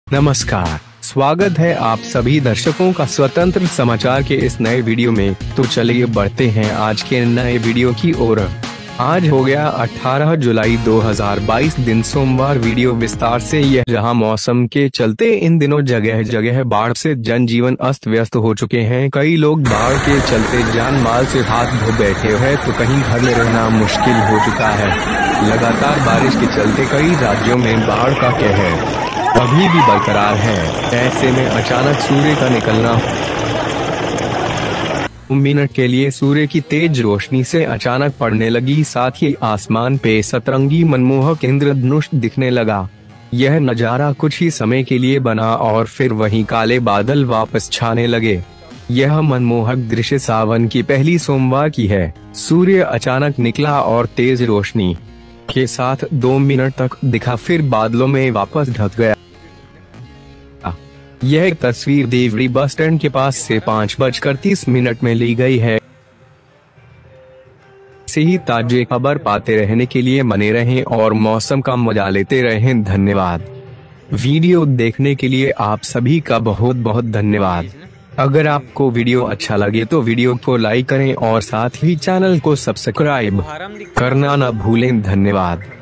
नमस्कार, स्वागत है आप सभी दर्शकों का स्वतंत्र समाचार के इस नए वीडियो में। तो चलिए बढ़ते हैं आज के नए वीडियो की ओर। आज हो गया 18 जुलाई 2022 दिन सोमवार। वीडियो विस्तार से यह जहां मौसम के चलते इन दिनों जगह जगह बाढ़ से जनजीवन अस्त व्यस्त हो चुके हैं। कई लोग बाढ़ के चलते जान माल से हाथ धो बैठे हैं तो कहीं घर में रहना मुश्किल हो चुका है। लगातार बारिश के चलते कई राज्यों में बाढ़ का कहर अभी भी बरकरार है। ऐसे में अचानक सूर्य का निकलना मिनट के लिए सूर्य की तेज रोशनी से अचानक पड़ने लगी, साथ ही आसमान पे सतरंगी मनमोहक इंद्रधनुष दिखने लगा। यह नजारा कुछ ही समय के लिए बना और फिर वहीं काले बादल वापस छाने लगे। यह मनमोहक दृश्य सावन की पहली सोमवार की है। सूर्य अचानक निकला और तेज रोशनी के साथ 2 मिनट तक दिखा, फिर बादलों में वापस ढक गया। यह तस्वीर देवरी बस स्टैंड के पास से 5:30 में ली गई है। ऐसे ही ताजे खबर पाते रहने के लिए बने रहें और मौसम का मजा लेते रहें। धन्यवाद। वीडियो देखने के लिए आप सभी का बहुत बहुत धन्यवाद। अगर आपको वीडियो अच्छा लगे तो वीडियो को लाइक करें और साथ ही चैनल को सब्सक्राइब करना न भूलें। धन्यवाद।